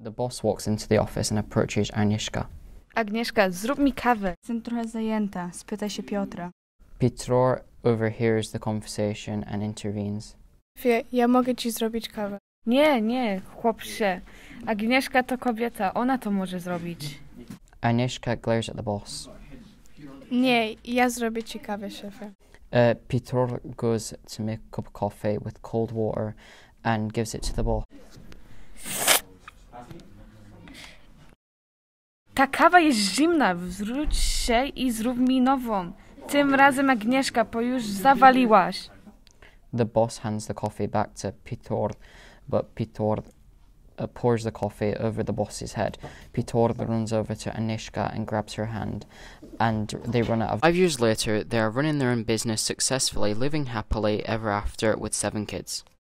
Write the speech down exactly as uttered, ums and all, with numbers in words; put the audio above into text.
The boss walks into the office and approaches Agnieszka. Agnieszka, zrób mi kawę. Jestem trochę zajęta. Spytaj się Piotra. Piotr overhears the conversation and intervenes. Wie, ja mogę ci zrobić kawę. Nie, nie, chłopcze. Agnieszka to kobieta, ona to może zrobić. Agnieszka glares at the boss. Nie, ja zrobię ci kawę, szefie. Uh, Piotr goes to make a cup of coffee with cold water and gives it to the boss. Ta kawa jest zimna, wróć się i zrób mi nową. Tym razem Agnieszka, bo już zawaliłaś. The boss hands the coffee back to Piotr, but Piotr uh, pours the coffee over the boss's head. Piotr runs over to Agnieszka and grabs her hand, and they run out of... Five years later, they are running their own business successfully, living happily ever after with seven kids.